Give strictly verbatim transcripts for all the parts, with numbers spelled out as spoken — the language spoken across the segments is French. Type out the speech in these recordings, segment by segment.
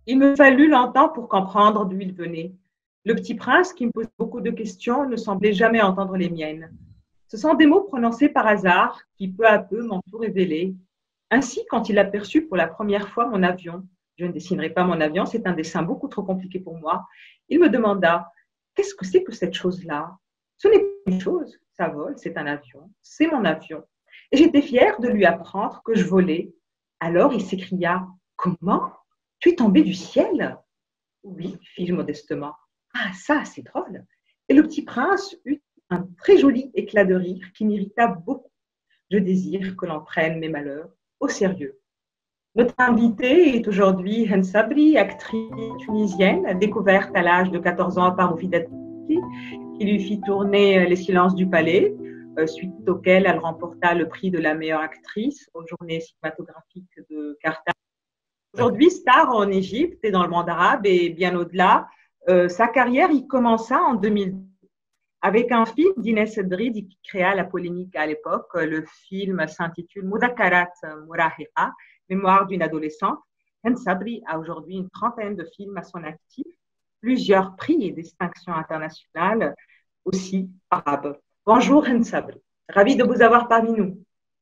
Il me fallut longtemps pour comprendre d'où il venait. Le petit prince, qui me posait beaucoup de questions, ne semblait jamais entendre les miennes. Ce sont des mots prononcés par hasard qui, peu à peu, m'ont tout révélé. Ainsi, quand il aperçut pour la première fois mon avion, je ne dessinerai pas mon avion, c'est un dessin beaucoup trop compliqué pour moi, il me demanda: qu'est-ce que c'est que cette chose-là? Ce n'est pas une chose, ça vole, c'est un avion, c'est mon avion. Et j'étais fière de lui apprendre que je volais. Alors il s'écria: comment? Tu es tombé du ciel? Oui, fis-je modestement. Ah, ça, c'est drôle. Et le petit prince eut un très joli éclat de rire qui m'irrita beaucoup. Je désire que l'on prenne mes malheurs au sérieux. Notre invitée est aujourd'hui Hend Sabri, actrice tunisienne, découverte à l'âge de quatorze ans par Moufida Tebboune, qui lui fit tourner Les Silences du Palais, euh, suite auquel elle remporta le prix de la meilleure actrice aux Journées cinématographiques de Carthage. Aujourd'hui, star en Égypte et dans le monde arabe et bien au-delà, euh, sa carrière y commença en deux mille avec un film d'Inès Edridi qui créa la polémique à l'époque. Le film s'intitule Mudakarat Murahira, Mémoire d'une adolescente. Hend Sabri a aujourd'hui une trentaine de films à son actif, plusieurs prix et distinctions internationales, aussi arabes. Bonjour Hend Sabri, ravie de vous avoir parmi nous.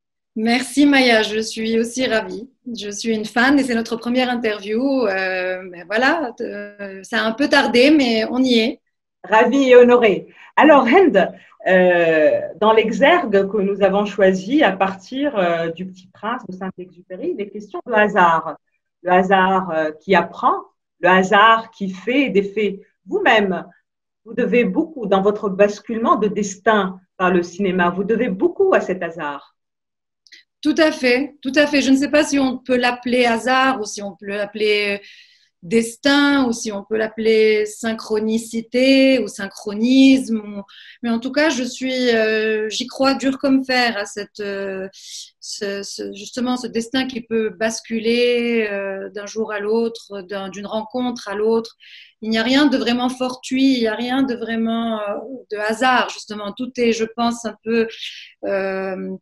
Merci Maya, je suis aussi ravie. Je suis une fan et c'est notre première interview. Euh, ben voilà, euh, ça a un peu tardé, mais on y est. Ravie et honorée. Alors, Hend, euh, dans l'exergue que nous avons choisi à partir euh, du Petit Prince de Saint-Exupéry, il est question de hasard. Le hasard euh, qui apprend, le hasard qui fait des faits. Vous-même, vous devez beaucoup, dans votre basculement de destin par le cinéma, vous devez beaucoup à cet hasard. Tout à fait, tout à fait. Je ne sais pas si on peut l'appeler hasard ou si on peut l'appeler destin ou si on peut l'appeler synchronicité ou synchronisme. Ou... Mais en tout cas, je suis, euh, j'y crois dur comme fer à cette, euh, ce, ce, justement ce destin qui peut basculer euh, d'un jour à l'autre, d'un, d'une rencontre à l'autre. Il n'y a rien de vraiment fortuit, il n'y a rien de vraiment euh, de hasard. Justement, tout est, je pense, un peu euh,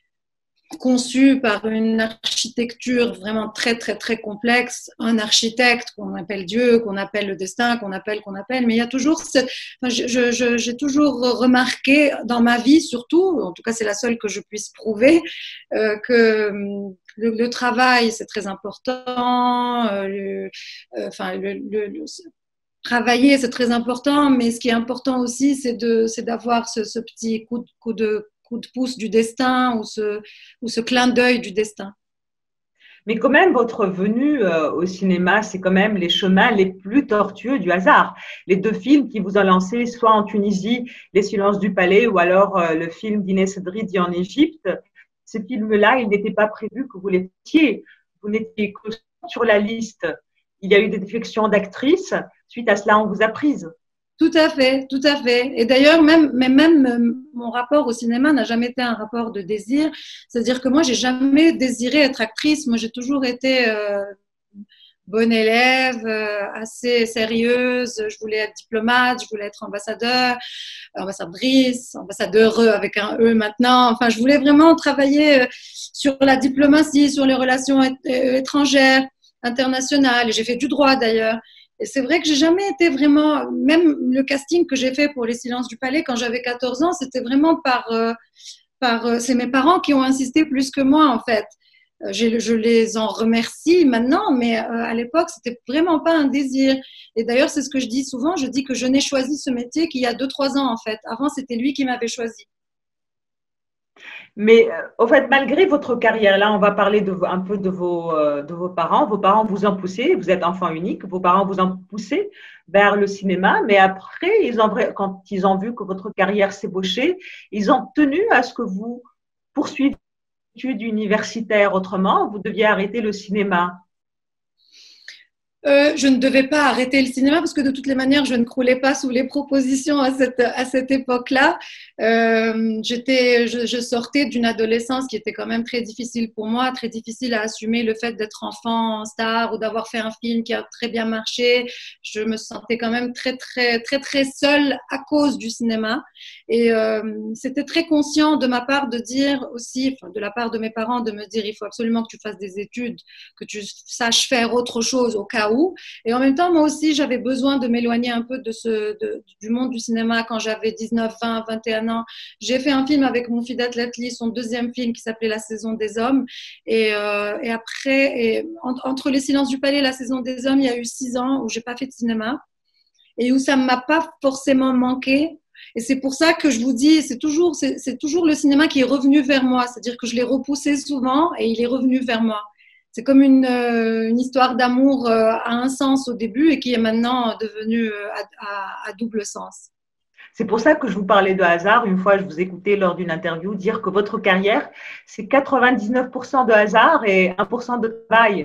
conçu par une architecture vraiment très, très, très complexe, un architecte qu'on appelle Dieu, qu'on appelle le destin, qu'on appelle, qu'on appelle, mais il y a toujours cette, enfin, je, je, j'ai toujours remarqué dans ma vie, surtout, en tout cas c'est la seule que je puisse prouver, euh, que le, le travail c'est très important, euh, le, euh, enfin, le, le, le travailler, c'est très important, mais ce qui est important aussi, c'est de, c'est d'avoir ce, ce petit coup de, coup de coup de pouce du destin ou ce, ou ce clin d'œil du destin. Mais quand même, votre venue euh, au cinéma, c'est quand même les chemins les plus tortueux du hasard. Les deux films qui vous ont lancé, soit en Tunisie, Les Silences du Palais, ou alors euh, le film d'Inès Edridi en Égypte, ces films-là, il n'était pas prévu que vous les fassiez. Vous n'étiez que sur la liste. Il y a eu des défections d'actrices. Suite à cela, on vous a prise. Tout à fait, tout à fait. Et d'ailleurs, même, même, même mon rapport au cinéma n'a jamais été un rapport de désir. C'est-à-dire que moi, j'ai jamais désiré être actrice. Moi, j'ai toujours été euh, bonne élève, euh, assez sérieuse. Je voulais être diplomate, je voulais être ambassadeur, ambassadrice, ambassadeureux avec un E maintenant. Enfin, je voulais vraiment travailler sur la diplomatie, sur les relations étrangères, internationales. Et j'ai fait du droit d'ailleurs. Et c'est vrai que j'ai jamais été vraiment, même le casting que j'ai fait pour Les Silences du Palais quand j'avais quatorze ans, c'était vraiment par, euh, par, euh, c'est mes parents qui ont insisté plus que moi en fait. Euh, je, je les en remercie maintenant, mais euh, à l'époque, c'était vraiment pas un désir. Et d'ailleurs, c'est ce que je dis souvent, je dis que je n'ai choisi ce métier qu'il y a deux, trois ans en fait. Avant, c'était lui qui m'avait choisi. Mais euh, au fait, malgré votre carrière, là, on va parler de, un peu de vos, euh, de vos parents. Vos parents vous ont poussé, vous êtes enfant unique, vos parents vous ont poussé vers le cinéma, mais après, ils ont, quand ils ont vu que votre carrière s'ébauchait, ils ont tenu à ce que vous poursuiviez des études universitaires. Autrement, vous deviez arrêter le cinéma. Euh, je ne devais pas arrêter le cinéma parce que de toutes les manières, je ne croulais pas sous les propositions à cette, à cette époque-là. Euh, j'étais, je, je sortais d'une adolescence qui était quand même très difficile pour moi, très difficile à assumer le fait d'être enfant star ou d'avoir fait un film qui a très bien marché. Je me sentais quand même très, très, très, très seule à cause du cinéma. Et euh, c'était très conscient de ma part de dire aussi, enfin, de la part de mes parents, de me dire il faut absolument que tu fasses des études, que tu saches faire autre chose au cas là où. Et en même temps, moi aussi, j'avais besoin de m'éloigner un peu de ce, de, du monde du cinéma quand j'avais dix-neuf, vingt, vingt et un ans. J'ai fait un film avec mon fidèle Lately, son deuxième film qui s'appelait La saison des hommes. Et, euh, et après, et, en, entre Les silences du palais et La saison des hommes, il y a eu six ans où j'ai pas fait de cinéma et où ça ne m'a pas forcément manqué. Et c'est pour ça que je vous dis, c'est toujours, c'est, c'est toujours le cinéma qui est revenu vers moi. C'est-à-dire que je l'ai repoussé souvent et il est revenu vers moi. C'est comme une, euh, une histoire d'amour euh, à un sens au début et qui est maintenant devenue euh, à, à, à double sens. C'est pour ça que je vous parlais de hasard. Une fois, je vous écoutais lors d'une interview dire que votre carrière, c'est quatre-vingt-dix-neuf pour cent de hasard et un pour cent de travail.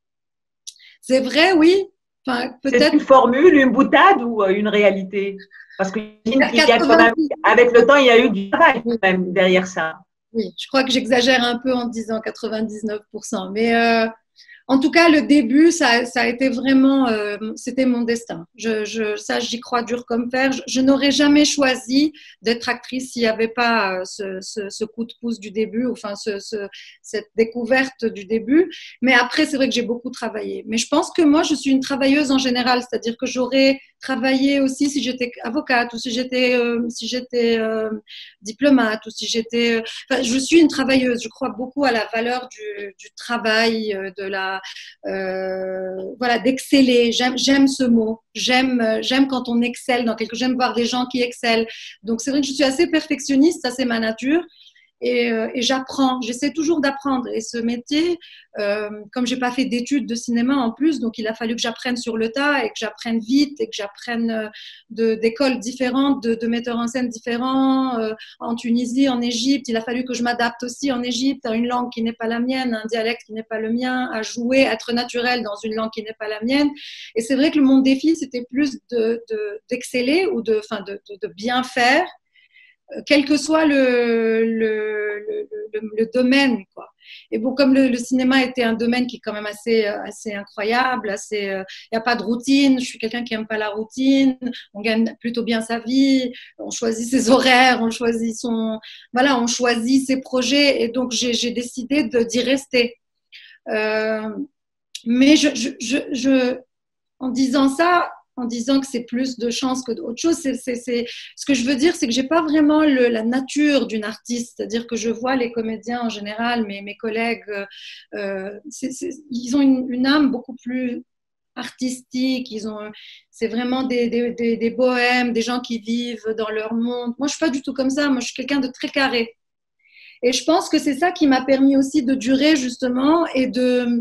C'est vrai, oui. Enfin, c'est une formule, une boutade ou une réalité? Parce que il y a quand même, avec le temps, il y a eu du travail quand même derrière ça. Oui, je crois que j'exagère un peu en disant quatre-vingt-dix-neuf pour cent. Mais euh, en tout cas, le début, ça, ça a été vraiment, euh, c'était mon destin. Je, je, ça, j'y crois dur comme fer. Je, je n'aurais jamais choisi d'être actrice s'il n'y avait pas ce, ce, ce coup de pouce du début, enfin ce, ce, cette découverte du début. Mais après, c'est vrai que j'ai beaucoup travaillé. Mais je pense que moi, je suis une travailleuse en général, c'est-à-dire que j'aurais travaillé aussi si j'étais avocate ou si j'étais, euh, si j'étais euh, diplomate ou si j'étais. Enfin, je suis une travailleuse. Je crois beaucoup à la valeur du, du travail, de la Euh, voilà, d'exceller. J'aime, j'aime ce mot. J'aime, j'aime quand on excelle dans quelque chose. J'aime voir des gens qui excellent. Donc, c'est vrai que je suis assez perfectionniste. Ça, c'est ma nature. Et, euh, et j'apprends. J'essaie toujours d'apprendre. Et ce métier, euh, comme j'ai pas fait d'études de cinéma en plus, donc il a fallu que j'apprenne sur le tas et que j'apprenne vite et que j'apprenne de, d'écoles différentes, de, de metteurs en scène différents, euh, en Tunisie, en Égypte. Il a fallu que je m'adapte aussi en Égypte à une langue qui n'est pas la mienne, à un dialecte qui n'est pas le mien, à jouer, à être naturel dans une langue qui n'est pas la mienne. Et c'est vrai que mon défi, c'était plus de, de, d'exceller ou de, enfin, de, de, de bien faire, quel que soit le, le, le, le, le domaine, quoi. Et bon, comme le, le cinéma était un domaine qui est quand même assez, assez incroyable, assez, il euh, n'y a pas de routine. Je suis quelqu'un qui n'aime pas la routine. On gagne plutôt bien sa vie. On choisit ses horaires, on choisit son, voilà, on choisit ses projets. Et donc j'ai, j'ai décidé de, d'y rester. Euh, mais je, je, je, je, en disant ça, en disant que c'est plus de chance que d'autres choses. C'est, c'est, c'est... Ce que je veux dire, c'est que j'ai pas vraiment le, la nature d'une artiste. C'est-à-dire que je vois les comédiens en général, mes, mes collègues, euh, c'est, c'est, ils ont une, une âme beaucoup plus artistique. Ils ont, c'est vraiment des, des, des, des bohèmes, des gens qui vivent dans leur monde. Moi, je suis pas du tout comme ça. Moi, je suis quelqu'un de très carré. Et je pense que c'est ça qui m'a permis aussi de durer justement et de,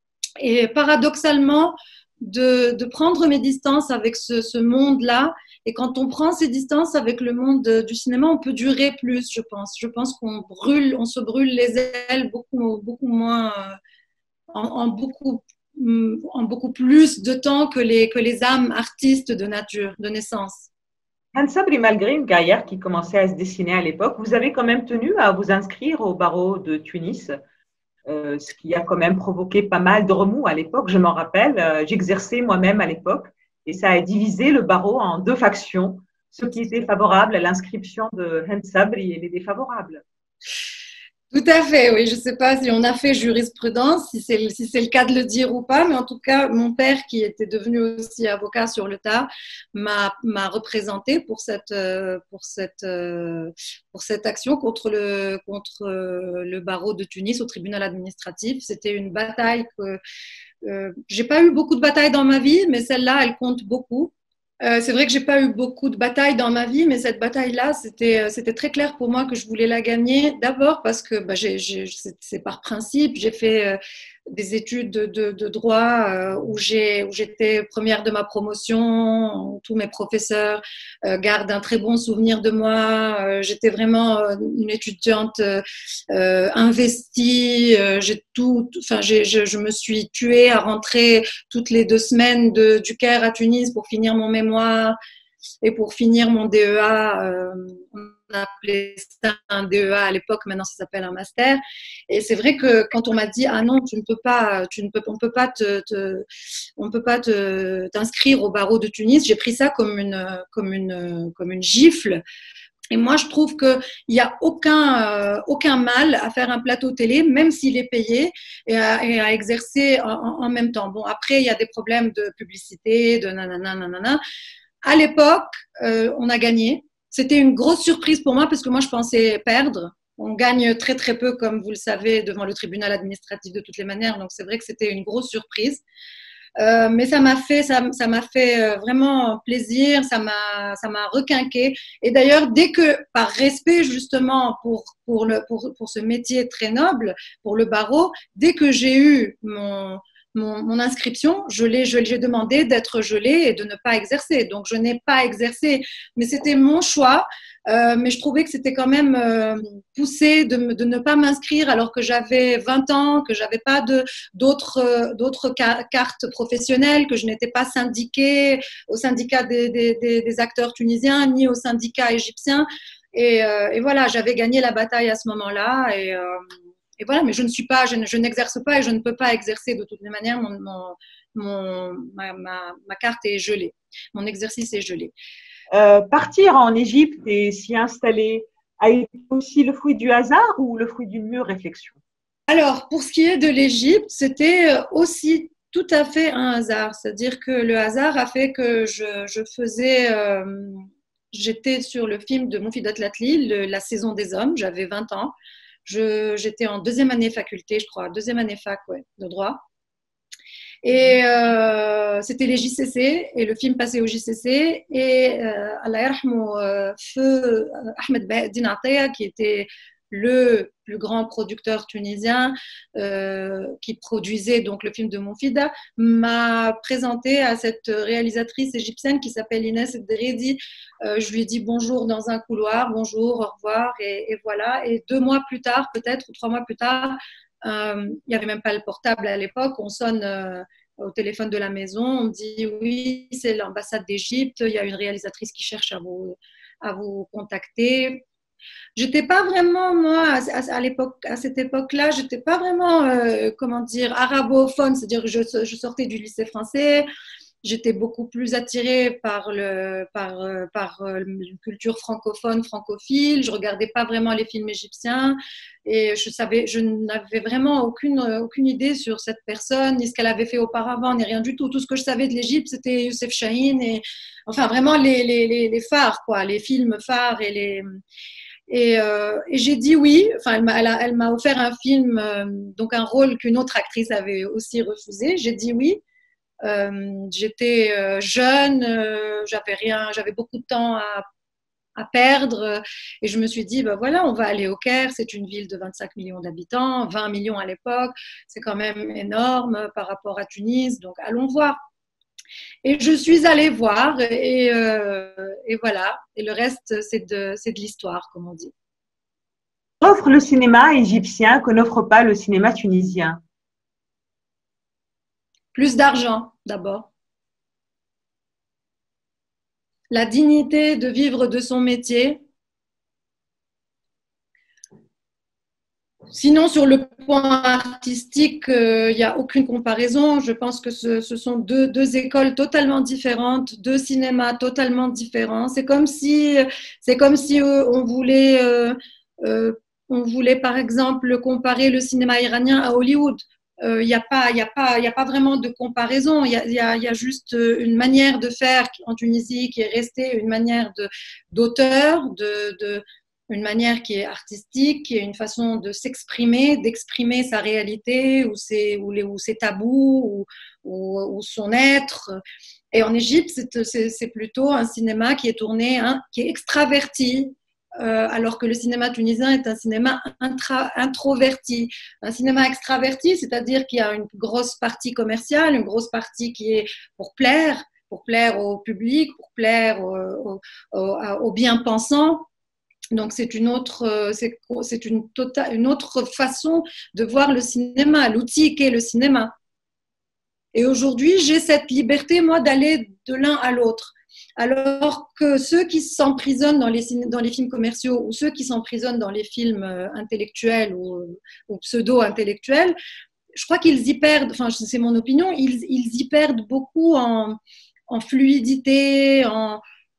et paradoxalement, De, de prendre mes distances avec ce, ce monde-là. Et quand on prend ses distances avec le monde du cinéma, on peut durer plus, je pense. Je pense qu'on brûle, on se brûle les ailes beaucoup, beaucoup moins, en, en, beaucoup, en beaucoup plus de temps que les, que les âmes artistes de nature, de naissance. Hend Sabri, malgré une carrière qui commençait à se dessiner à l'époque, vous avez quand même tenu à vous inscrire au barreau de Tunis. Euh, ce qui a quand même provoqué pas mal de remous à l'époque. Je m'en rappelle, euh, j'exerçais moi-même à l'époque et ça a divisé le barreau en deux factions, ceux qui étaient favorables à l'inscription de Hend Sabri et les défavorables. Tout à fait, oui. Je ne sais pas si on a fait jurisprudence, si c'est, si c'est le cas de le dire ou pas, mais en tout cas, mon père, qui était devenu aussi avocat sur le tas, m'a, m'a représenté pour cette, pour, cette, pour cette action contre le, contre le barreau de Tunis au tribunal administratif. C'était une bataille que euh, j'ai pas eu beaucoup de batailles dans ma vie, mais celle-là, elle compte beaucoup. Euh, c'est vrai que j'ai pas eu beaucoup de batailles dans ma vie, mais cette bataille-là, c'était, c'était très clair pour moi que je voulais la gagner. D'abord parce que bah, j'ai, j'ai, c'est, c'est par principe. J'ai fait euh, des études de, de, de droit euh, où, j'ai, où j'étais première de ma promotion, où tous mes professeurs euh, gardent un très bon souvenir de moi. Euh, j'étais vraiment euh, une étudiante euh, investie. Euh, j'ai tout, enfin, j'ai, je, je me suis tuée à rentrer toutes les deux semaines de, du Caire à Tunis pour finir mon mémoire et pour finir mon D E A. Euh, on appelait ça un D E A à l'époque, maintenant ça s'appelle un master. Et c'est vrai que quand on m'a dit ah non, tu ne peux pas, tu ne peux, on peut pas te, te on peut pas te, t'inscrire au barreau de Tunis, j'ai pris ça comme une, comme une, comme une gifle. Et moi, je trouve qu'il n'y a aucun, euh, aucun mal à faire un plateau télé, même s'il est payé, et à, et à exercer en, en, même temps. Bon, après, il y a des problèmes de publicité, de nanana, nanana. À l'époque, euh, on a gagné. C'était une grosse surprise pour moi parce que moi, je pensais perdre. On gagne très, très peu, comme vous le savez, devant le tribunal administratif de toutes les manières. Donc, c'est vrai que c'était une grosse surprise. Euh, mais ça m'a fait, ça, ça m'a fait vraiment plaisir, ça m'a, ça m'a requinqué. Et d'ailleurs, dès que, par respect justement pour, pour, le, pour, pour ce métier très noble, pour le barreau, dès que j'ai eu mon, mon, mon inscription, je l'ai, je, j'ai demandé d'être gelée et de ne pas exercer. Donc, je n'ai pas exercé, mais c'était mon choix. Euh, mais je trouvais que c'était quand même euh, poussé de, de ne pas m'inscrire alors que j'avais vingt ans, que j'avais pas de, d'autres, euh, d'autres ca- cartes professionnelles, que je n'étais pas syndiquée au syndicat des, des, des, des acteurs tunisiens ni au syndicat égyptien. Et, euh, et voilà, j'avais gagné la bataille à ce moment-là. Et, euh, et voilà, mais je ne suis pas, je, ne, je n'exerce pas et je ne peux pas exercer de toutes les manières. Mon, mon, mon, ma, ma, ma carte est gelée, mon exercice est gelé. Euh, partir en Égypte et s'y installer a été aussi le fruit du hasard ou le fruit d'une mûre réflexion? Alors, pour ce qui est de l'Égypte, c'était aussi tout à fait un hasard. C'est-à-dire que le hasard a fait que je, je faisais… Euh, j'étais sur le film de Monfidat Latli, La saison des hommes, j'avais vingt ans. Je, j'étais en deuxième année faculté, je crois, deuxième année fac, ouais, de droit. Et euh, c'était les J C C et le film passait au J C C et euh, Allah yarhamou, euh, feu Ahmed Bahdin Ataya qui était le plus grand producteur tunisien euh, qui produisait donc le film de Monfida m'a présenté à cette réalisatrice égyptienne qui s'appelle Inès Edredi. Euh, je lui ai dit bonjour dans un couloir, bonjour, au revoir et, et voilà. Et deux mois plus tard, peut-être ou trois mois plus tard, Euh, il n'y avait même pas le portable à l'époque. On sonne euh, au téléphone de la maison. On dit oui, c'est l'ambassade d'Égypte. Il y a une réalisatrice qui cherche à vous, à vous contacter. J'étais pas vraiment, moi, à, à, à l'époque, à cette époque-là, j'étais pas vraiment, euh, comment dire, arabophone. C'est-à-dire que je, je sortais du lycée français. J'étais beaucoup plus attirée par, le, par, par une culture francophone, francophile. Je regardais pas vraiment les films égyptiens et je savais, je n'avais vraiment aucune, aucune idée sur cette personne, ni ce qu'elle avait fait auparavant, ni rien du tout. Tout ce que je savais de l'Égypte, c'était Youssef Chahine et enfin vraiment les, les, les, les phares, quoi, les films phares et les… Et, euh, et j'ai dit oui. Enfin, elle m'a, elle a, elle m'a offert un film, euh, donc un rôle qu'une autre actrice avait aussi refusé. J'ai dit oui. Euh, j'étais euh, jeune, euh, j'avais rien, j'avais beaucoup de temps à, à perdre euh, et je me suis dit, ben voilà, on va aller au Caire, c'est une ville de vingt-cinq millions d'habitants, vingt millions à l'époque, c'est quand même énorme par rapport à Tunis, donc allons voir. Et je suis allée voir et, euh, et voilà, et le reste, c'est de, c'est de l'histoire, comme on dit. Offre le cinéma égyptien que n'offre pas le cinéma tunisien? Plus d'argent, d'abord. La dignité de vivre de son métier. Sinon, sur le point artistique, il euh, n'y a aucune comparaison. Je pense que ce, ce sont deux, deux écoles totalement différentes, deux cinémas totalement différents. C'est comme si, c'est comme si euh, on voulait, euh, euh, on voulait par exemple comparer le cinéma iranien à Hollywood. Il euh, n'y a pas, il a pas, il a pas vraiment de comparaison. Il y a, y, a, y a juste une manière de faire en Tunisie qui est restée une manière de d'auteur, de, de une manière qui est artistique, qui est une façon de s'exprimer, d'exprimer sa réalité ou ses, ou les, ou ses tabous ou, ou, ou son être. Et en Égypte, c'est, c'est, c'est plutôt un cinéma qui est tourné, hein, qui est extraverti, euh, alors que le cinéma tunisien est un cinéma intra, introverti. Un cinéma extraverti, c'est-à-dire qu'il y a une grosse partie commerciale, une grosse partie qui est pour plaire, pour plaire au public, pour plaire aux, aux, aux bien-pensants. Donc c'est une autre, c'est, c'est une, tota, une autre façon de voir le cinéma, l'outil qu'est le cinéma. Et aujourd'hui, j'ai cette liberté, moi, d'aller de l'un à l'autre. Alors que ceux qui s'emprisonnent dans les, dans les films commerciaux ou ceux qui s'emprisonnent dans les films intellectuels ou, ou pseudo-intellectuels, je crois qu'ils y perdent, enfin c'est mon opinion, ils, ils y perdent beaucoup en, en fluidité, en…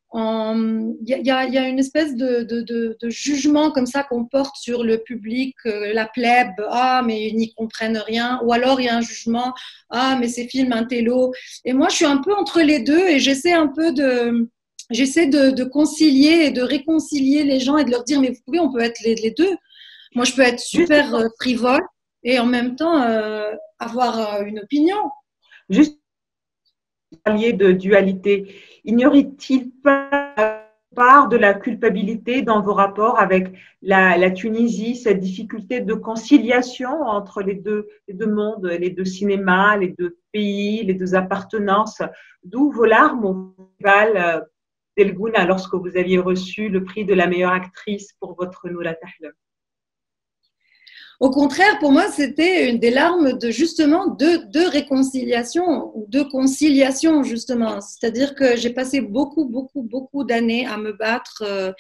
Il y, y, y a une espèce de, de, de, de jugement comme ça qu'on porte sur le public, euh, la plèbe, ah mais ils n'y comprennent rien, ou alors il y a un jugement, ah mais ces films intello. Et moi je suis un peu entre les deux et j'essaie un peu de, j'essaie de, de concilier et de réconcilier les gens et de leur dire mais vous pouvez, on peut être les, les deux. Moi je peux être super euh, frivole et en même temps euh, avoir euh, une opinion. Juste parliez de dualité. Il n'y aurait-il pas part de la culpabilité dans vos rapports avec la, la Tunisie, cette difficulté de conciliation entre les deux, les deux mondes, les deux cinémas, les deux pays, les deux appartenances, d'où vos larmes au festival d'El Gouna lorsque vous aviez reçu le prix de la meilleure actrice pour votre Noula Tahlam? Au contraire, pour moi, c'était une des larmes de justement de, de réconciliation ou de conciliation justement. C'est-à-dire que j'ai passé beaucoup, beaucoup, beaucoup d'années à me battre, euh,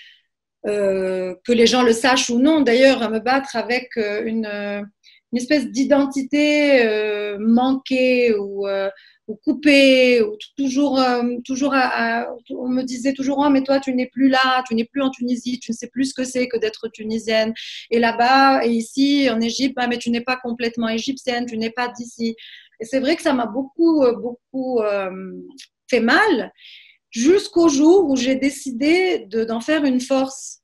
euh, que les gens le sachent ou non d'ailleurs, à me battre avec une, une espèce d'identité euh, manquée ou, euh, ou coupée, ou toujours, euh, toujours à, à, on me disait toujours oh mais toi tu n'es plus là, tu n'es plus en Tunisie, tu ne sais plus ce que c'est que d'être tunisienne. Et là-bas et ici en Égypte, ah, mais tu n'es pas complètement égyptienne, tu n'es pas d'ici. Et c'est vrai que ça m'a beaucoup, beaucoup euh, fait mal. Jusqu'au jour où j'ai décidé de, d'en faire une force.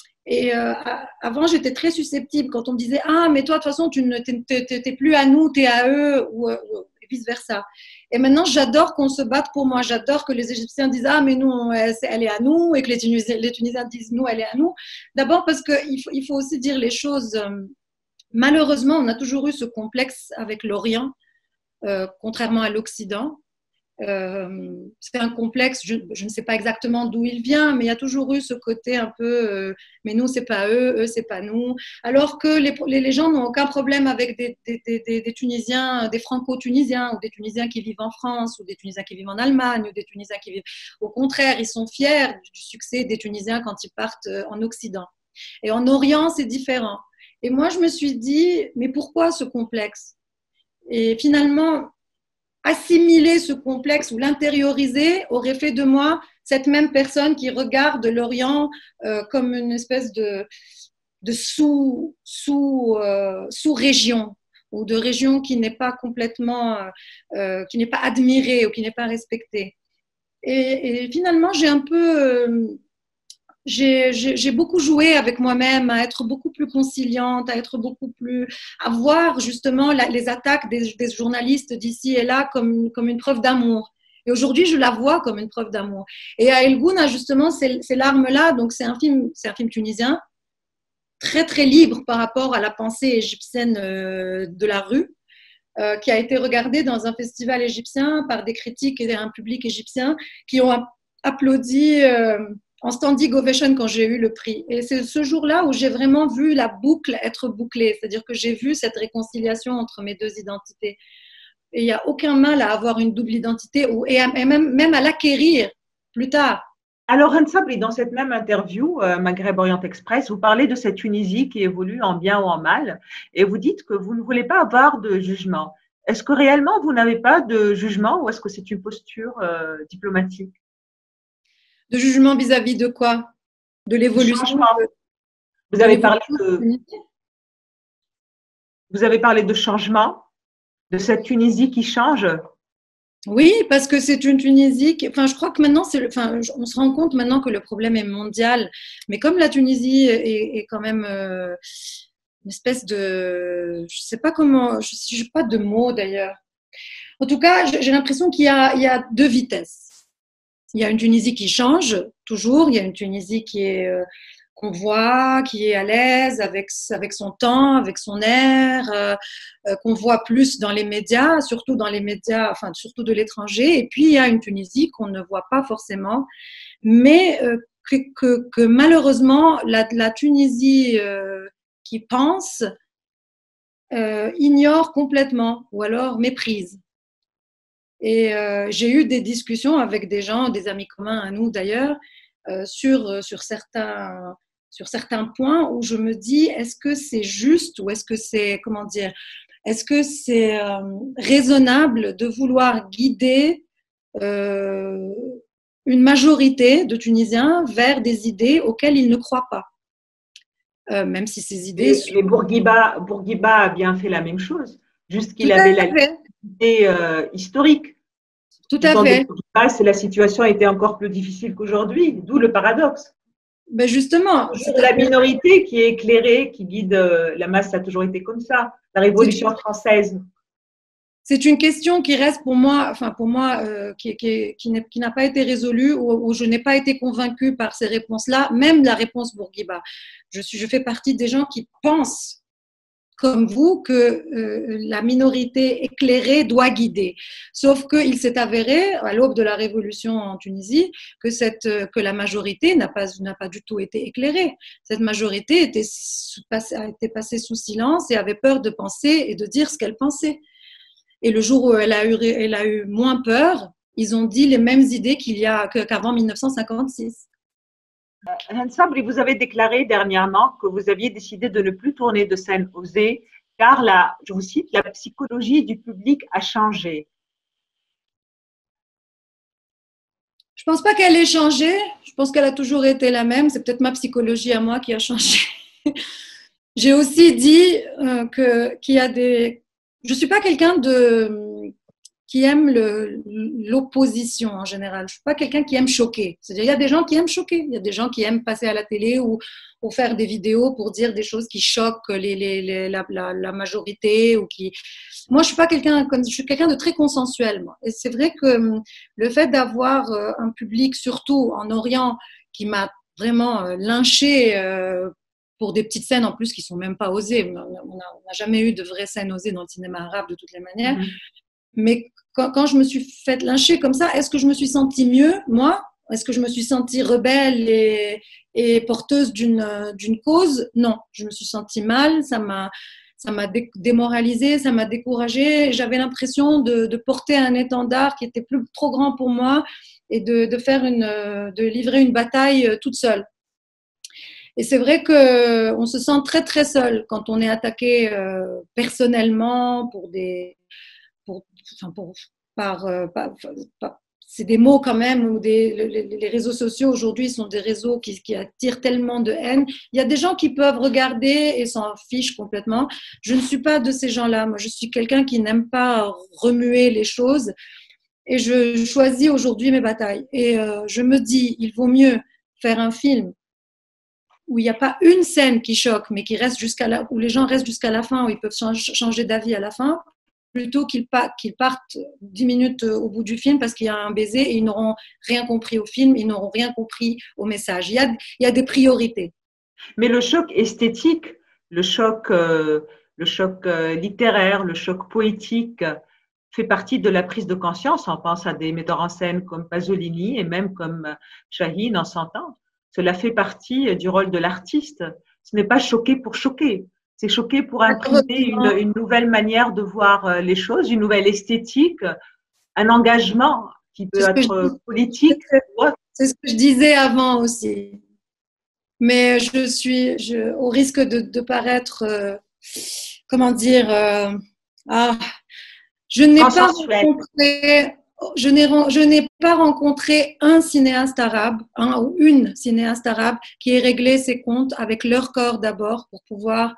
Et euh, avant, j'étais très susceptible quand on me disait « Ah, mais toi, de toute façon, tu n'es plus à nous, tu es à eux » ou, ou vice-versa. Et maintenant, j'adore qu'on se batte pour moi. J'adore que les Égyptiens disent « Ah, mais nous, on, elle est à nous » et que les Tunisiens, les Tunisiens disent « Nous, elle est à nous ». D'abord parce qu'il faut, il faut aussi dire les choses. Malheureusement, on a toujours eu ce complexe avec l'Orient, euh, contrairement à l'Occident. Euh, c'est un complexe, je, je ne sais pas exactement d'où il vient, mais il y a toujours eu ce côté un peu euh, mais nous c'est pas eux, eux c'est pas nous, alors que les, les, les gens n'ont aucun problème avec des, des, des, des Tunisiens, des Franco-Tunisiens ou des Tunisiens qui vivent en France ou des Tunisiens qui vivent en Allemagne ou des Tunisiens qui vivent, au contraire ils sont fiers du succès des Tunisiens quand ils partent en Occident. Et en Orient c'est différent. Et moi je me suis dit mais pourquoi ce complexe? Et finalement assimiler ce complexe ou l'intérioriser aurait fait de moi cette même personne qui regarde l'Orient euh, comme une espèce de, de sous, sous, euh, sous-région ou de région qui n'est pas complètement, euh, qui n'est pas admirée ou qui n'est pas respectée. Et, et finalement, j'ai un peu... Euh, J'ai, j'ai, j'ai beaucoup joué avec moi-même, à être beaucoup plus conciliante, à être beaucoup plus, à voir justement la, les attaques des, des journalistes d'ici et là comme, comme une preuve d'amour. Et aujourd'hui, je la vois comme une preuve d'amour. Et à El Gouna, justement, ces, ces larmes-là, donc c'est un film, c'est un film tunisien, très très libre par rapport à la pensée égyptienne euh, de la rue, euh, qui a été regardé dans un festival égyptien par des critiques et un public égyptien qui ont applaudi. Euh, en standing ovation quand j'ai eu le prix. Et c'est ce jour-là où j'ai vraiment vu la boucle être bouclée, c'est-à-dire que j'ai vu cette réconciliation entre mes deux identités. Et il n'y a aucun mal à avoir une double identité ou, et, à, et même, même à l'acquérir plus tard. Alors, Anne Sabri, dans cette même interview, euh, Maghreb Orient Express, vous parlez de cette Tunisie qui évolue en bien ou en mal et vous dites que vous ne voulez pas avoir de jugement. Est-ce que réellement vous n'avez pas de jugement ou est-ce que c'est une posture euh, diplomatique? De jugement vis-à-vis de quoi? De l'évolution de, vous, avez parlé de, vous avez parlé de changement, de cette Tunisie qui change. Oui, parce que c'est une Tunisie qui, enfin, je crois que maintenant, c'est le, enfin, on se rend compte maintenant que le problème est mondial. Mais comme la Tunisie est, est quand même euh, une espèce de, je sais pas comment, je n'ai pas de mots d'ailleurs. En tout cas, j'ai l'impression qu'il y a, il y a deux vitesses. Il y a une Tunisie qui change toujours. Il y a une Tunisie qui est euh, qu'on voit, qui est à l'aise avec avec son temps, avec son air, euh, euh, qu'on voit plus dans les médias, surtout dans les médias, enfin surtout de l'étranger. Et puis il y a une Tunisie qu'on ne voit pas forcément, mais euh, que, que, que malheureusement la, la Tunisie euh, qui pense euh, ignore complètement ou alors méprise. Et euh, j'ai eu des discussions avec des gens, des amis communs à nous d'ailleurs, euh, sur, sur, certains, sur certains points où je me dis, est-ce que c'est juste ou est-ce que c'est, comment dire, est-ce que c'est euh, raisonnable de vouloir guider euh, une majorité de Tunisiens vers des idées auxquelles ils ne croient pas. Euh, même si ces idées… Et, sont… et Bourguiba, Bourguiba a bien fait la même chose, juste qu'il Tout à avait la fait. idée euh, historique. Tout Du à temps de fait. Bourguiba, la situation était encore plus difficile qu'aujourd'hui, d'où le paradoxe. Ben justement, C'est la minorité qui est éclairée, qui guide euh, la masse, ça a toujours été comme ça. La Révolution française. C'est une question qui reste pour moi, enfin pour moi, euh, qui, qui, qui, qui n'a pas été résolue, ou, ou je n'ai pas été convaincue par ces réponses-là, même la réponse Bourguiba. Je, suis, je fais partie des gens qui pensent, comme vous, que euh, la minorité éclairée doit guider. Sauf qu'il s'est avéré, à l'aube de la révolution en Tunisie, que, cette, que la majorité n'a pas, n'a pas du tout été éclairée. Cette majorité était, a été passée sous silence et avait peur de penser et de dire ce qu'elle pensait. Et le jour où elle a eu, elle a eu moins peur, ils ont dit les mêmes idées qu'il y a, qu'avant mille neuf cent cinquante-six. Hans Sabri, vous avez déclaré dernièrement que vous aviez décidé de ne plus tourner de scène osée, car la, je vous cite, la psychologie du public a changé. Je ne pense pas qu'elle ait changé. Je pense qu'elle a toujours été la même. C'est peut-être ma psychologie à moi qui a changé. J'ai aussi dit euh, que, qu'il y a des… Je ne suis pas quelqu'un de, qui aime le, l'opposition en général. Je ne suis pas quelqu'un qui aime choquer. C'est-à-dire, il y a des gens qui aiment choquer. Il y a des gens qui aiment passer à la télé ou, ou faire des vidéos pour dire des choses qui choquent les, les, les, la, la, la majorité. Ou qui… Moi, je suis pas quelqu'un, je suis quelqu'un de très consensuel. Moi. Et c'est vrai que le fait d'avoir un public, surtout en Orient, qui m'a vraiment lynché euh, pour des petites scènes en plus qui sont même pas osées. On n'a jamais eu de vraies scènes osées dans le cinéma arabe de toutes les manières. Mm-hmm. Mais quand, quand je me suis faite lyncher comme ça, est-ce que je me suis sentie mieux, moi? Est-ce que je me suis sentie rebelle et, et porteuse d'une, d'une cause? Non, je me suis sentie mal, ça m'a, ça m'a dé- démoralisée, ça m'a découragée. J'avais l'impression de, de porter un étendard qui était plus, trop grand pour moi et de, de, faire une, de livrer une bataille toute seule. Et c'est vrai qu'on se sent très très seul quand on est attaqué euh, personnellement pour des, pour, enfin pour, par, par, par, c'est des mots quand même, ou des, les, les réseaux sociaux aujourd'hui sont des réseaux qui, qui attirent tellement de haine. Il y a des gens qui peuvent regarder et s'en fichent complètement. Je ne suis pas de ces gens-là. Moi, je suis quelqu'un qui n'aime pas remuer les choses et je choisis aujourd'hui mes batailles. Et euh, je me dis, il vaut mieux faire un film où il n'y a pas une scène qui choque, mais qui reste jusqu'à la, où les gens restent jusqu'à la fin, où ils peuvent changer d'avis à la fin, plutôt qu'ils partent dix minutes au bout du film parce qu'il y a un baiser et ils n'auront rien compris au film, ils n'auront rien compris au message. Il y a, il y a des priorités. Mais le choc esthétique, le choc, euh, le choc euh, littéraire, le choc poétique fait partie de la prise de conscience. On pense à des metteurs en scène comme Pasolini et même comme Chahine en son temps. Cela fait partie du rôle de l'artiste. Ce n'est pas choquer pour choquer. C'est choquer pour imprimer une, une nouvelle manière de voir les choses, une nouvelle esthétique, un engagement qui peut être politique. C'est ce que je disais avant aussi. Mais je suis, je, au risque de, de paraître, euh, comment dire, euh, ah, je n'ai pas rencontré, je n'ai, je n'ai pas rencontré un cinéaste arabe, un ou une cinéaste arabe qui ait réglé ses comptes avec leur corps d'abord pour pouvoir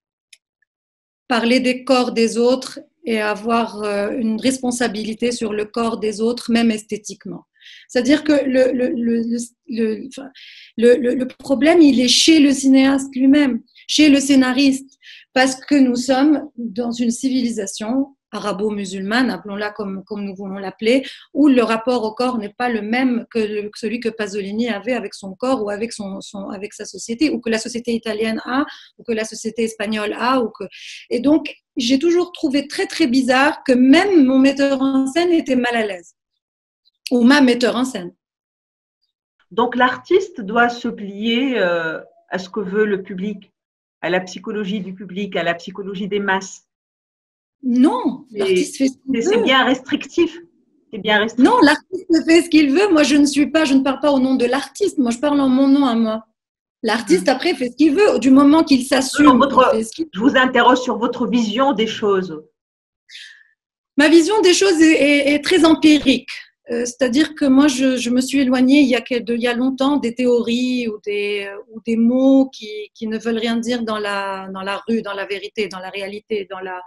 parler des corps des autres et avoir une responsabilité sur le corps des autres, même esthétiquement. C'est-à-dire que le, le, le, le, enfin, le, le, le problème, il est chez le cinéaste lui-même, chez le scénariste, parce que nous sommes dans une civilisation arabo-musulmane, appelons-la comme, comme nous voulons l'appeler, où le rapport au corps n'est pas le même que, le, que celui que Pasolini avait avec son corps ou avec, son, son, avec sa société, ou que la société italienne a, ou que la société espagnole a. Ou que... Et donc, j'ai toujours trouvé très, très bizarre que même mon metteur en scène était mal à l'aise, ou ma metteur en scène. Donc, l'artiste doit se plier euh, à ce que veut le public, à la psychologie du public, à la psychologie des masses. Non, l'artiste fait ce qu'il veut. C'est bien restrictif. C'est bien restrictif. Non, l'artiste fait ce qu'il veut. Moi, je ne suis pas, je ne parle pas au nom de l'artiste. Moi, je parle en mon nom à moi. L'artiste, après, fait ce qu'il veut. Du moment qu'il s'assume, votre, il fait ce qu'il veut. Je vous interroge sur votre vision des choses. Ma vision des choses est, est, est très empirique. Euh, c'est-à-dire que moi, je, je me suis éloignée il y, a, il y a longtemps des théories ou des, ou des mots qui, qui ne veulent rien dire dans la, dans la rue, dans la vérité, dans la réalité. Dans la,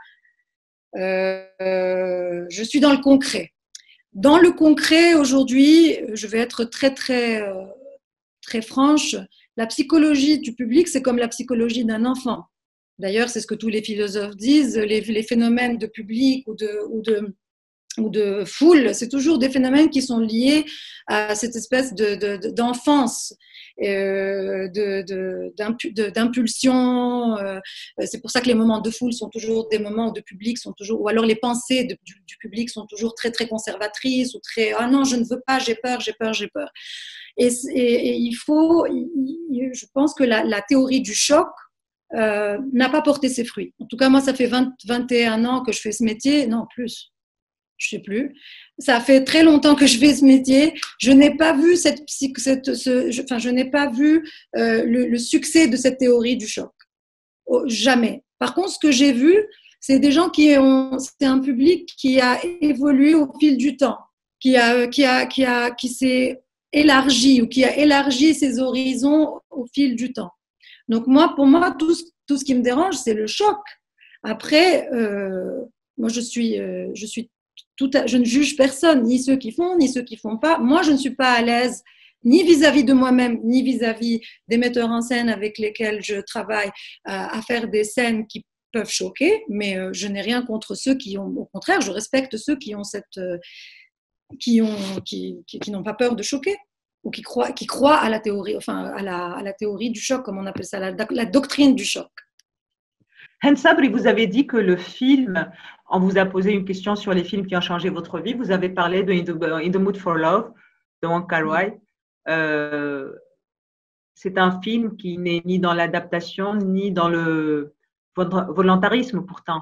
euh, je suis dans le concret. Dans le concret, aujourd'hui, je vais être très, très, euh, très franche. La psychologie du public, c'est comme la psychologie d'un enfant. D'ailleurs, c'est ce que tous les philosophes disent. Les, les phénomènes de public ou de, ou de ou de foule, c'est toujours des phénomènes qui sont liés à cette espèce de, de, d'enfance, euh, de, de, d'impulsion. Euh, c'est pour ça que les moments de foule sont toujours des moments de public, sont toujours, ou alors les pensées de, du, du public sont toujours très très conservatrices ou très ah non je ne veux pas, j'ai peur, j'ai peur, j'ai peur. Et, et, et il faut, je pense que la, la théorie du choc euh, n'a pas porté ses fruits. En tout cas, moi, ça fait vingt, vingt et un ans que je fais ce métier, non plus. Je sais plus. Ça fait très longtemps que je fais ce métier. Je n'ai pas vu cette, cette ce, je, enfin, je n'ai pas vu euh, le, le succès de cette théorie du choc. Oh, jamais. Par contre, ce que j'ai vu, c'est des gens qui ont, c'est un public qui a évolué au fil du temps, qui a, qui a, qui a, qui s'est élargi ou qui a élargi ses horizons au fil du temps. Donc moi, pour moi, tout, tout ce qui me dérange, c'est le choc. Après, euh, moi, je suis, euh, je suis Tout à, je ne juge personne, ni ceux qui font, ni ceux qui font pas. Moi, je ne suis pas à l'aise ni vis-à-vis de moi-même, ni vis-à-vis des metteurs en scène avec lesquels je travaille à, à faire des scènes qui peuvent choquer, mais euh, je n'ai rien contre ceux qui ont, au contraire, je respecte ceux qui ont cette, euh, qui ont, qui, qui, qui n'ont pas peur de choquer ou qui croient, qui croient à la théorie, enfin à la, à la théorie du choc, comme on appelle ça, la, la doctrine du choc. Hind Sabri, vous avez dit que le film, on vous a posé une question sur les films qui ont changé votre vie. Vous avez parlé de In the, In the Mood for Love de Wong Kar-wai. Euh, c'est un film qui n'est ni dans l'adaptation ni dans le volontarisme pourtant.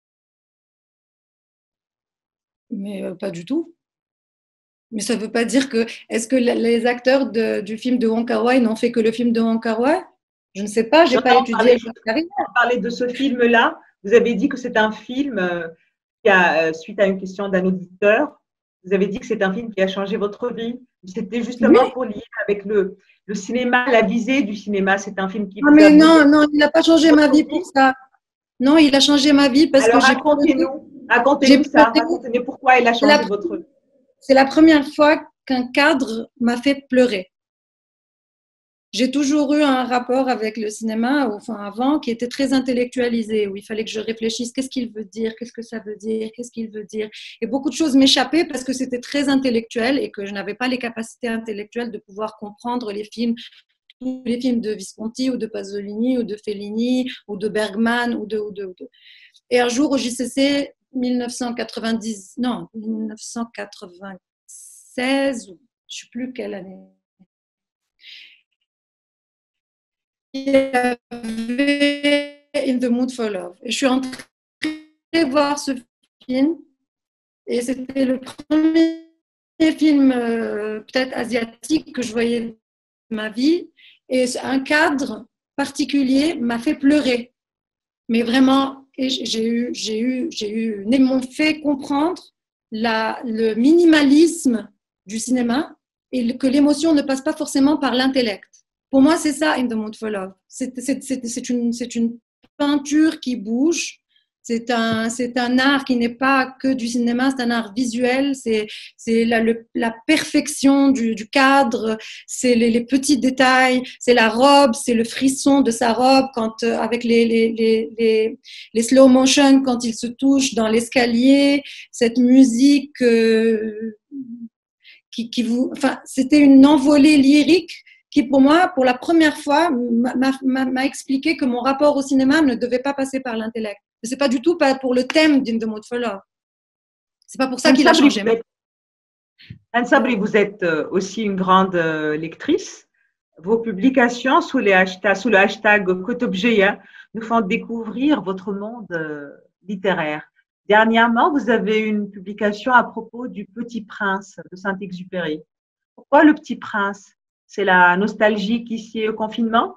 Mais euh, pas du tout. Mais ça ne veut pas dire que… Est-ce que les acteurs de, du film de Wong Kar-wai n'ont fait que le film de Wong Kar-wai? Je ne sais pas, je n'ai pas étudié. On parlait de ce film-là. Vous avez dit que c'est un film qui a, suite à une question d'un auditeur, vous avez dit que c'est un film qui a changé votre vie. C'était justement oui. pour lier avec le, le cinéma, la visée du cinéma. C'est un film qui… Ah, mais non, non, il n'a pas changé ma vie pour ça. Non, il a changé ma vie parce Alors, que j'ai… racontez-nous, racontez-nous ça. Racontez-nous pourquoi il a changé la, votre vie. C'est la première fois qu'un cadre m'a fait pleurer. J'ai toujours eu un rapport avec le cinéma, enfin avant, qui était très intellectualisé, où il fallait que je réfléchisse, qu'est-ce qu'il veut dire, qu'est-ce que ça veut dire, qu'est-ce qu'il veut dire. Et beaucoup de choses m'échappaient parce que c'était très intellectuel et que je n'avais pas les capacités intellectuelles de pouvoir comprendre les films, tous les films de Visconti ou de Pasolini ou de Fellini ou de Bergman ou de… Ou de, ou de. Et un jour au J C C, mille neuf cent quatre-vingt-dix, non, mille neuf cent quatre-vingt-seize, je ne sais plus quelle année, il y avait In the Mood for Love. Et je suis entrée voir ce film et c'était le premier film euh, peut-être asiatique que je voyais de ma vie et un cadre particulier m'a fait pleurer. Mais vraiment, et j'ai eu, j'ai eu, j'ai eu, ils m'ont fait comprendre la, le minimalisme du cinéma et que l'émotion ne passe pas forcément par l'intellect. Pour moi, c'est ça, In the Mood for Love. C'est, c'est, c'est, c'est, une, c'est une peinture qui bouge. C'est un, c'est un art qui n'est pas que du cinéma, c'est un art visuel. C'est, c'est la, le, la perfection du, du cadre, c'est les, les petits détails, c'est la robe, c'est le frisson de sa robe quand, euh, avec les, les, les, les, les slow motion quand il se touche dans l'escalier, cette musique euh, qui, qui vous… Enfin, c'était une envolée lyrique qui, pour moi, pour la première fois, m'a, m'a, m'a expliqué que mon rapport au cinéma ne devait pas passer par l'intellect. Ce n'est pas du tout pas pour le thème d'In the Mood for Love. Ce n'est pas pour ça qu'il a changé. Hind Sabri, vous êtes aussi une grande lectrice. Vos publications sous, les hashtags, sous le hashtag Kotobjeya nous font découvrir votre monde littéraire. Dernièrement, vous avez une publication à propos du Petit Prince de Saint-Exupéry. Pourquoi le Petit Prince? C'est la nostalgie qui s'y est au confinement?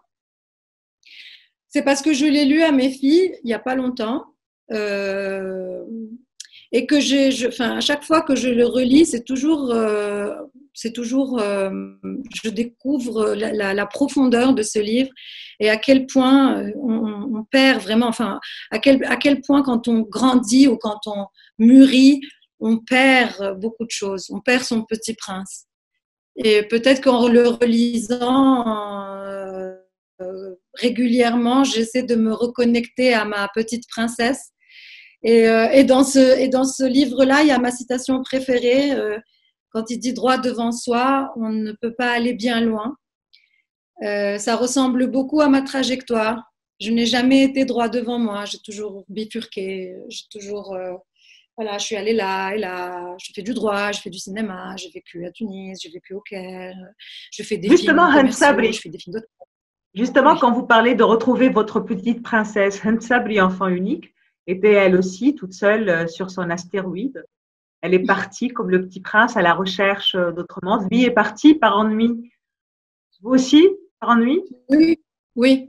C'est parce que je l'ai lu à mes filles il n'y a pas longtemps. Euh, et que j'ai, je, enfin, à chaque fois que je le relis, c'est toujours, euh, c'est toujours, euh, je découvre la, la, la profondeur de ce livre et à quel point on, on perd vraiment, enfin, à quel, à quel point quand on grandit ou quand on mûrit, on perd beaucoup de choses, on perd son petit prince. Et peut-être qu'en le relisant euh, euh, régulièrement, j'essaie de me reconnecter à ma petite princesse. Et, euh, et dans ce, et dans ce livre-là, il y a ma citation préférée. Euh, quand il dit droit devant soi, on ne peut pas aller bien loin. Euh, ça ressemble beaucoup à ma trajectoire. Je n'ai jamais été droit devant moi. J'ai toujours bifurqué. J'ai toujours, euh, voilà, je suis allée là et là. Je fais du droit, je fais du cinéma. J'ai vécu à Tunis, j'ai vécu au Caire. Je fais des Justement, films Hind commerciaux, je Sabri, fais des films d'auteur. justement, Oui. quand vous parlez de retrouver votre petite princesse, Hind Sabri, enfant unique, était elle aussi toute seule euh, sur son astéroïde. Elle est partie, comme le petit prince, à la recherche euh, d'autres mondes. Lui est parti par ennui. Vous aussi, par ennui? Oui, oui.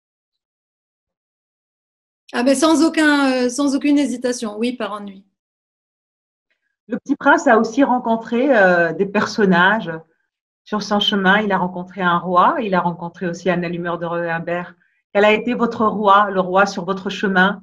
Ah ben sans aucun, euh, sans aucune hésitation, oui, par ennui. Le petit prince a aussi rencontré euh, des personnages sur son chemin. Il a rencontré un roi, il a rencontré aussi un allumeur de reverbères. Quel a été votre roi, le roi sur votre chemin?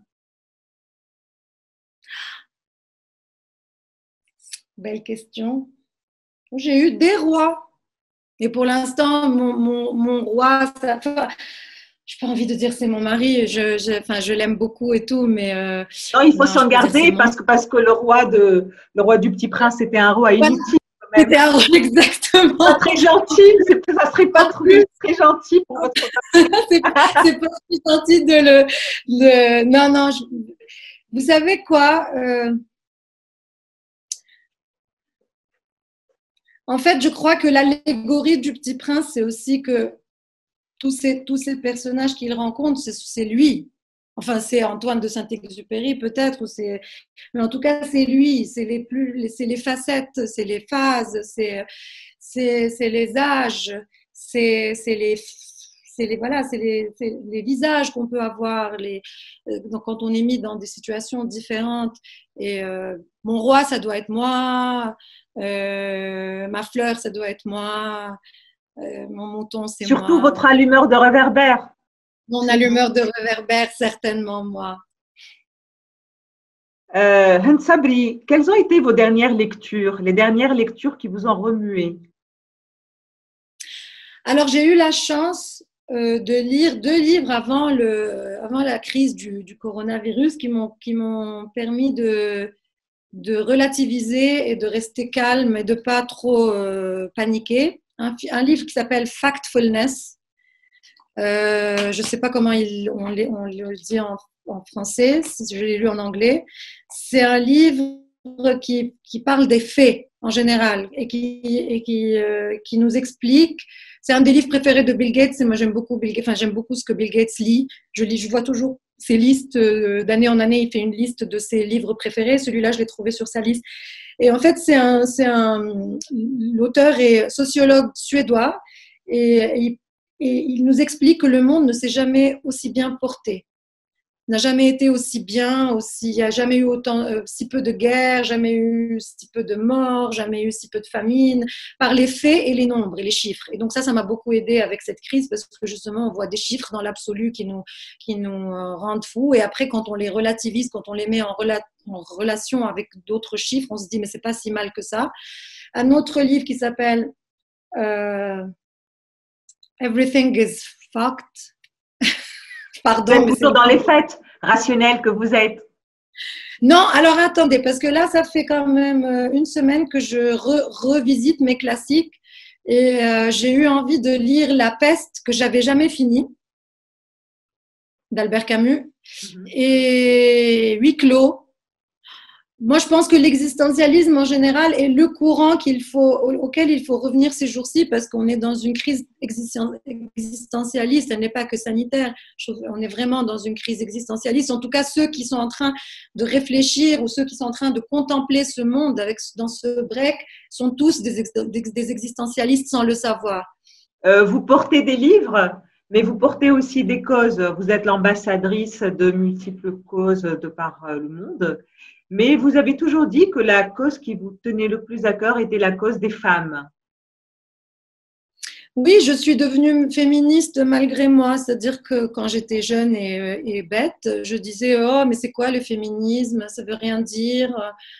Belle question. J'ai eu des rois. Et pour l'instant, mon, mon, mon roi, ça, enfin, je n'ai pas envie de dire c'est mon mari, je, je, enfin, je l'aime beaucoup et tout, mais euh, Non, il faut non, s'en je peux dire c'est garder mon parce que, parce que le roi de, le roi du petit prince était un roi voilà, inutile quand même. c'était un roi Pas exactement. très gentil, ça serait pas En très, plus, très gentil pour votre. c'est, c'est pas si gentil de le, le non, non, je, vous savez quoi euh, en fait, je crois que l'allégorie du Petit Prince, c'est aussi que tous ces, tous ces personnages qu'il rencontre, c'est, c'est lui. Enfin, c'est Antoine de Saint-Exupéry peut-être, ou c'est, mais en tout cas, c'est lui. C'est les plus, c'est les facettes, c'est les phases, c'est, c'est, c'est les âges, c'est, c'est les, c'est les, voilà, c'est les, c'est les visages qu'on peut avoir. Les, donc, quand on est mis dans des situations différentes. Et euh, mon roi, ça doit être moi. Euh, ma fleur, ça doit être moi. Euh, mon mouton, c'est Surtout moi. votre allumeur de réverbère. Mon allumeur de réverbère, certainement moi. Euh, Hind Sabri, quelles ont été vos dernières lectures, les dernières lectures qui vous ont remué? Alors, j'ai eu la chance euh, de lire deux livres avant, le, avant la crise du, du coronavirus qui m'ont, qui m'ont permis de, de relativiser et de rester calme et de ne pas trop euh, paniquer. Un, un livre qui s'appelle Factfulness. Euh, je ne sais pas comment il, on, on, le dit en, en français, je l'ai lu en anglais. C'est un livre qui, qui parle des faits en général et qui, et qui, euh, qui nous explique. C'est un des livres préférés de Bill Gates et moi j'aime beaucoup Bill Gates. Enfin, j'aime beaucoup ce que Bill Gates lit. Je lis, je vois toujours ses listes euh, d'année en année. Il fait une liste de ses livres préférés. Celui-là, je l'ai trouvé sur sa liste. Et en fait, c'est un, c'est un, l'auteur est sociologue suédois et il et il nous explique que le monde ne s'est jamais aussi bien porté, n'a jamais été aussi bien, aussi, il n'y a jamais eu autant, euh, si peu de guerres, jamais eu si peu de morts, jamais eu si peu de famine, par les faits et les nombres et les chiffres. Et donc ça, ça m'a beaucoup aidé avec cette crise parce que justement, on voit des chiffres dans l'absolu qui nous, qui nous euh, rendent fous. Et après, quand on les relativise, quand on les met en, rela- en relation avec d'autres chiffres, on se dit, mais c'est pas si mal que ça. Un autre livre qui s'appelle euh, Everything is fucked. Vous Pardon, êtes mais c'est plutôt le dans les titre. fêtes, rationnel que vous êtes. Non, alors attendez, parce que là, ça fait quand même euh, une semaine que je re- revisite mes classiques et euh, j'ai eu envie de lire La Peste que j'avais jamais fini d'Albert Camus Mhm. et Huis clos. Moi, je pense que l'existentialisme en général est le courant qu'il faut, auquel il faut revenir ces jours-ci parce qu'on est dans une crise existentialiste, elle n'est pas que sanitaire, on est vraiment dans une crise existentialiste. En tout cas, ceux qui sont en train de réfléchir ou ceux qui sont en train de contempler ce monde avec, dans ce break sont tous des, des existentialistes sans le savoir. Euh, vous portez des livres, mais vous portez aussi des causes. Vous êtes l'ambassadrice de multiples causes de par le monde. Mais vous avez toujours dit que la cause qui vous tenait le plus à cœur était la cause des femmes. Oui, je suis devenue féministe malgré moi. C'est-à-dire que quand j'étais jeune et, et bête, je disais oh mais c'est quoi le féminisme? Ça veut rien dire.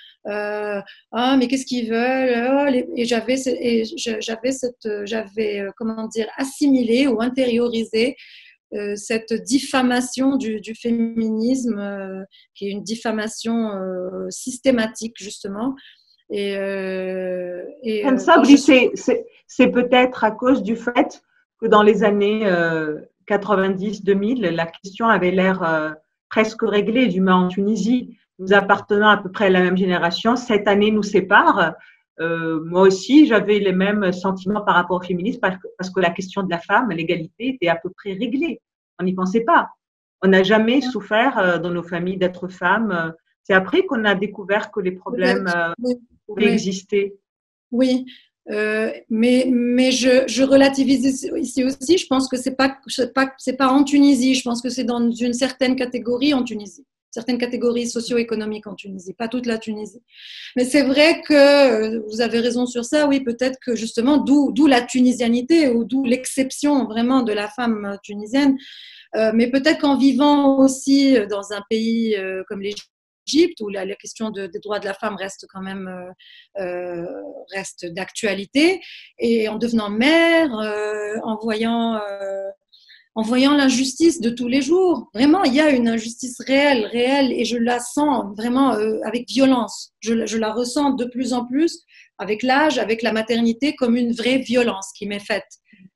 Euh, ah mais qu'est-ce qu'ils veulent? Oh, les- et j'avais ce- et je- j'avais cette j'avais euh, comment dire assimilé ou intériorisé euh, cette diffamation du, du féminisme, euh, qui est une diffamation euh, systématique justement. Et, euh, et euh, quand je Sabri, suis c'est c'est- c'est peut-être à cause du fait que dans les années euh, quatre-vingt-dix-deux mille, la question avait l'air euh, presque réglée, du moins en Tunisie. Nous appartenons à peu près à la même génération. Cette année nous sépare. Euh, moi aussi, j'avais les mêmes sentiments par rapport au féminisme parce que, parce que la question de la femme, l'égalité, était à peu près réglée. On n'y pensait pas. On n'a jamais souffert euh, dans nos familles d'être femme. C'est après qu'on a découvert que les problèmes peut-être, euh, oui, pouvaient oui. exister. Oui, euh, mais, mais je, je relativise ici ici aussi. Je pense que c'est pas, c'est pas, c'est pas en Tunisie. Je pense que c'est dans une certaine catégorie en Tunisie, certaines catégories socio-économiques en Tunisie, pas toute la Tunisie. Mais c'est vrai que euh, vous avez raison sur ça. Oui, peut-être que justement, d'où, d'où la tunisianité ou d'où l'exception vraiment de la femme tunisienne. Euh, mais peut-être qu'en vivant aussi dans un pays euh, comme l'Égypte, où la, la question de, des droits de la femme reste quand même euh, euh, reste d'actualité, et en devenant mère, euh, en voyant euh, en voyant l'injustice de tous les jours. Vraiment, il y a une injustice réelle, réelle, et je la sens vraiment euh, avec violence. Je, je la ressens de plus en plus avec l'âge, avec la maternité, comme une vraie violence qui m'est faite.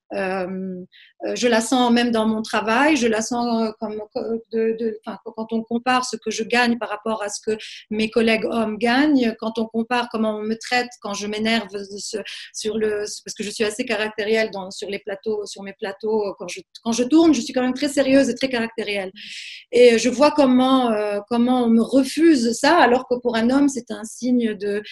Euh, euh, je la sens même dans mon travail, je la sens comme de, de, enfin, quand on compare ce que je gagne par rapport à ce que mes collègues hommes gagnent, quand on compare comment on me traite quand je m'énerve sur le, parce que je suis assez caractérielle dans, sur les plateaux, sur mes plateaux, quand je, quand je tourne, je suis quand même très sérieuse et très caractérielle. Et je vois comment, euh, comment on me refuse ça, alors que pour un homme, c'est un signe de,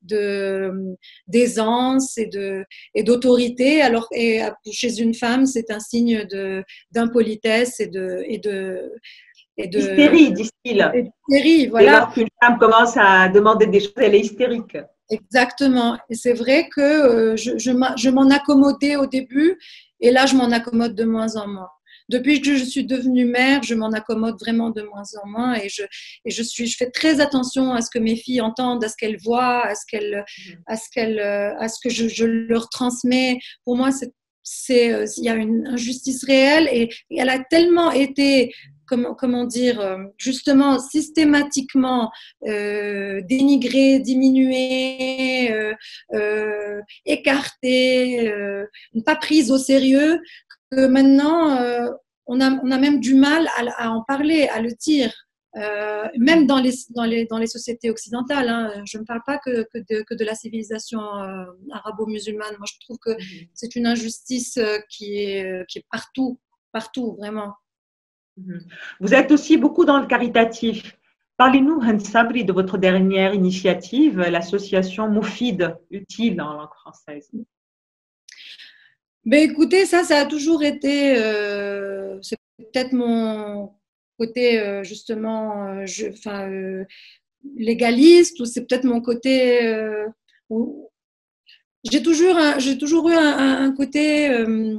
de, d'aisance et, de, et d'autorité, alors et chez une femme, c'est un signe de, d'impolitesse et de, et de, et de, Hystérie, disent-ils. et de série, Dès voilà. lors qu'une femme commence à demander des choses, elle est hystérique. Exactement. Et c'est vrai que euh, je, je, je m'en accommodais au début, et là, je m'en accommode de moins en moins. Depuis que je suis devenue mère, je m'en accommode vraiment de moins en moins, et je, et je suis, je fais très attention à ce que mes filles entendent, à ce qu'elles voient, à ce qu'elles, à ce qu'elles, à ce que je, je leur transmets. Pour moi, c'est, c'est, il y a une injustice réelle, et, et elle a tellement été, comment, comment dire, justement, systématiquement euh, dénigrée, diminuée, euh, euh, écartée, euh, pas prise au sérieux, que maintenant, euh, on, a, on a même du mal à, à en parler, à le dire. Euh, même dans les, dans, les, dans les sociétés occidentales, hein. Je ne parle pas que, que, de, que de la civilisation euh, arabo-musulmane. Moi, je trouve que c'est une injustice qui est, qui est partout, partout, vraiment. Vous êtes aussi beaucoup dans le caritatif. Parlez-nous, Hans Sabri, de votre dernière initiative, l'association Moufid, utile en langue française. Ben écoutez, ça, ça a toujours été, euh, c'est peut-être mon côté euh, justement, euh, je, enfin, euh, légaliste, ou c'est peut-être mon côté euh, où j'ai toujours, un, j'ai toujours eu un, un côté, euh,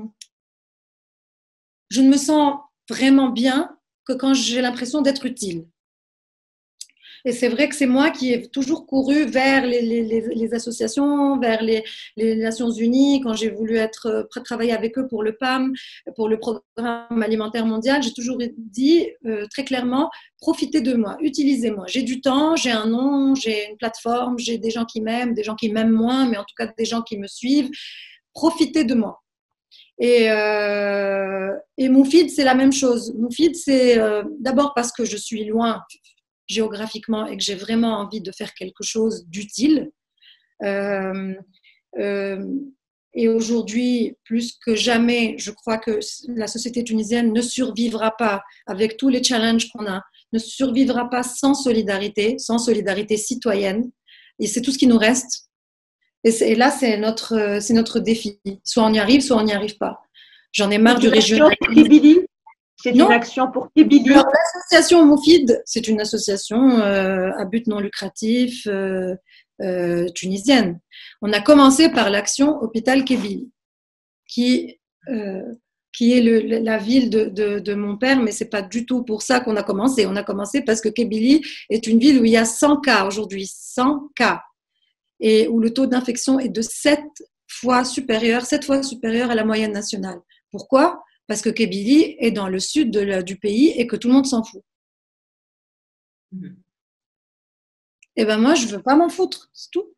je ne me sens vraiment bien que quand j'ai l'impression d'être utile. Et c'est vrai que c'est moi qui ai toujours couru vers les, les, les associations, vers les, les, Nations Unies. Quand j'ai voulu être, travailler avec eux pour le P A M, pour le Programme alimentaire mondial, j'ai toujours dit euh, très clairement, profitez de moi, utilisez-moi. J'ai du temps, j'ai un nom, j'ai une plateforme, j'ai des gens qui m'aiment, des gens qui m'aiment moins, mais en tout cas des gens qui me suivent. Profitez de moi. Et, euh, et Moufid, c'est la même chose. Moufid, c'est euh, d'abord parce que je suis loin géographiquement et que j'ai vraiment envie de faire quelque chose d'utile. Euh, euh, et aujourd'hui, plus que jamais, je crois que la société tunisienne ne survivra pas avec tous les challenges qu'on a, ne survivra pas sans solidarité, sans solidarité citoyenne. Et c'est tout ce qui nous reste. Et, et là, c'est notre, c'est notre défi. Soit on y arrive, soit on n'y arrive pas. J'en ai marre du régionalisme. C'est Non. une action pour Kébili. Alors, l'association Moufid, c'est une association euh, à but non lucratif euh, euh, tunisienne. On a commencé par l'action Hôpital Kébili, qui, euh, qui est le, la ville de, de, de mon père, mais c'est pas du tout pour ça qu'on a commencé. On a commencé parce que Kébili est une ville où il y a cent cas aujourd'hui, cent cas, et où le taux d'infection est de sept fois supérieur, sept fois supérieur à la moyenne nationale. Pourquoi ? Parce que Kébili est dans le sud de la, du pays et que tout le monde s'en fout. Mmh. Et ben moi, je veux pas m'en foutre, c'est tout.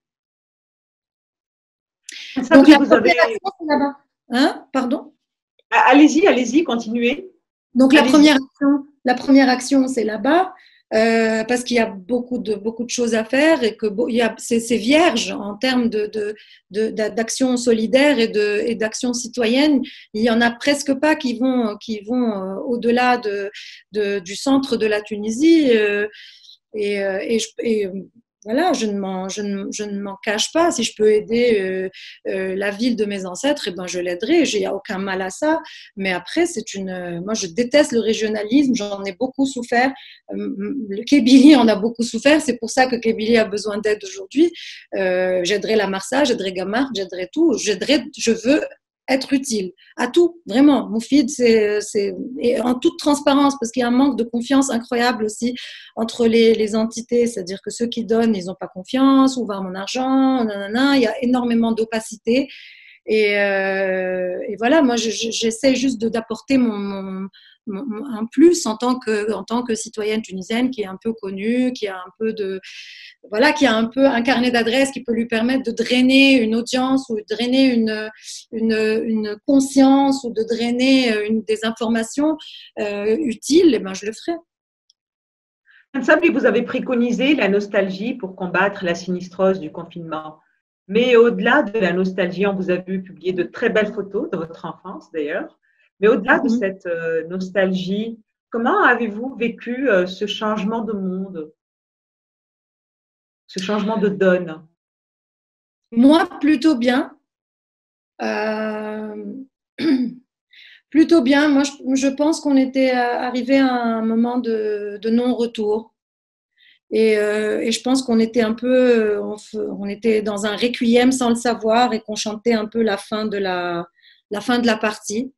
Ça, donc, la vous avez... action, c'est là-bas. Hein? Pardon? Allez-y, allez-y, continuez. Donc, la première action, la première action, c'est là-bas. Euh, parce qu'il y a beaucoup de, beaucoup de choses à faire et que il y a, c'est, c'est vierge en termes de, de, de, d'action solidaire et, de, et d'action citoyenne. Il y en a presque pas qui vont, qui vont euh, au-delà de, de, du centre de la Tunisie. Euh, et, et, je, et voilà, je ne, m'en, je, ne, je ne m'en cache pas. Si je peux aider euh, euh, la ville de mes ancêtres, eh ben, je l'aiderai. Il n'y a aucun mal à ça. Mais après, c'est une. Moi, je déteste le régionalisme. J'en ai beaucoup souffert. Le Kébili en a beaucoup souffert. C'est pour ça que Kébili a besoin d'aide aujourd'hui. Euh, j'aiderai la Marsa, j'aiderai Gamar, j'aiderai tout. J'aiderai, je veux être utile à tout, vraiment. Moufid, c'est, c'est et en toute transparence, parce qu'il y a un manque de confiance incroyable aussi entre les, les entités, c'est-à-dire que ceux qui donnent, ils n'ont pas confiance, où va mon argent, nanana, il y a énormément d'opacité. Et, euh, et voilà, moi, je, j'essaie juste de, d'apporter mon, mon, mon, un plus en tant que, en tant que citoyenne tunisienne qui est un peu connue, qui a un peu de, voilà, qui a un peu un carnet d'adresses qui peut lui permettre de drainer une audience ou de drainer une, une, une conscience ou de drainer une, des informations euh, utiles, et ben je le ferai. Sabli, vous avez préconisé la nostalgie pour combattre la sinistrose du confinement. Mais au-delà de la nostalgie, on vous a vu publier de très belles photos de votre enfance d'ailleurs. Mais au-delà de Mm-hmm. cette euh, nostalgie, comment avez-vous vécu euh, ce changement de monde, ce changement de donne? Moi, plutôt bien. Euh... plutôt bien. Moi, je, je pense qu'on était arrivé à un moment de, de non-retour. Et, euh, et je pense qu'on était un peu, on, on était dans un requiem sans le savoir et qu'on chantait un peu la fin de la, la fin de la partie.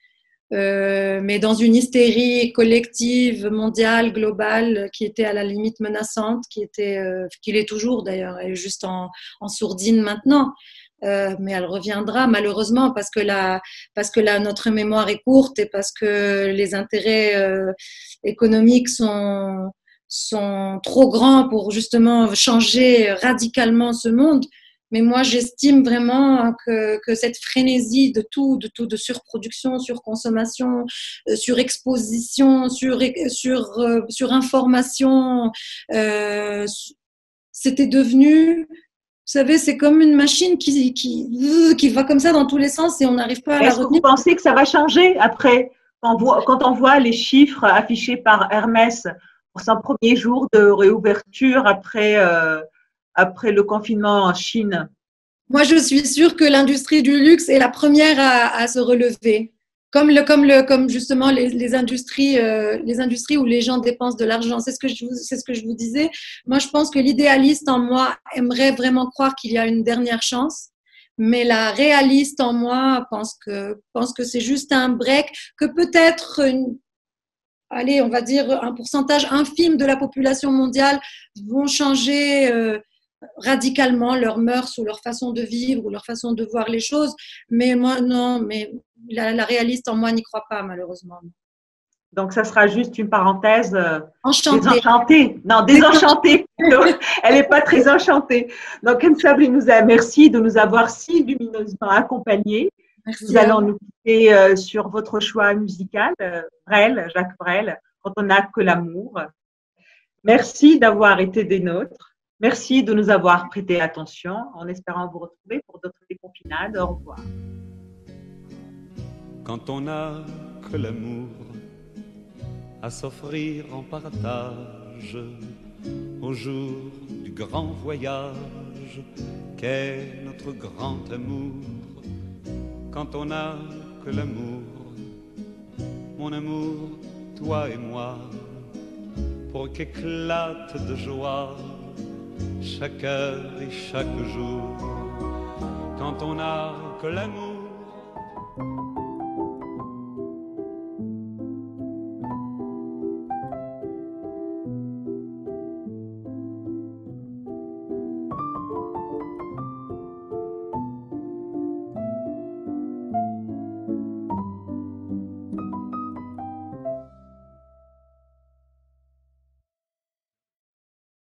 Euh, mais dans une hystérie collective, mondiale, globale, qui était à la limite menaçante, qui était, euh, qui l'est toujours d'ailleurs, elle est juste en, en sourdine maintenant. Euh, mais elle reviendra malheureusement parce que la, parce que la, notre mémoire est courte et parce que les intérêts euh, économiques sont, sont trop grands pour justement changer radicalement ce monde. Mais moi, j'estime vraiment que, que cette frénésie de tout, de tout, de surproduction, surconsommation, euh, surexposition, sur, sur, euh, surinformation, euh, c'était devenu, vous savez, c'est comme une machine qui, qui, qui va comme ça dans tous les sens et on n'arrive pas à la Est-ce retenir. que vous pensez que ça va changer après, quand on voit, quand on voit les chiffres affichés par Hermès pour son premier jour de réouverture après, euh, après le confinement en Chine? Moi, je suis sûre que l'industrie du luxe est la première à, à se relever. Comme, le, comme, le, comme justement les, les, industries, euh, les industries où les gens dépensent de l'argent. C'est ce, que je vous, c'est ce que je vous disais. Moi, je pense que l'idéaliste en moi aimerait vraiment croire qu'il y a une dernière chance. Mais la réaliste en moi pense que, pense que c'est juste un break, que peut-être, une, allez, on va dire un pourcentage infime de la population mondiale vont changer euh, radicalement leurs mœurs ou leur façon de vivre ou leur façon de voir les choses. Mais moi, non, mais la, la réaliste en moi n'y croit pas, malheureusement. Donc, ça sera juste une parenthèse euh, enchantée. désenchantée. Non, désenchantée. Elle n'est pas très enchantée. Donc, Sabli nous a merci de nous avoir si lumineusement accompagnés. Merci nous allons nous quitter euh, sur votre choix musical, euh, Brel, Jacques Brel, Quand on n'a que l'amour. Merci d'avoir été des nôtres. Merci de nous avoir prêté attention en espérant vous retrouver pour d'autres déconfinades. Au revoir. Quand on n'a que l'amour à s'offrir en partage au jour du grand voyage qu'est notre grand amour. Quand on n'a que l'amour, mon amour, toi et moi, pour qu'éclate de joie chaque heure et chaque jour, quand on n'a que l'amour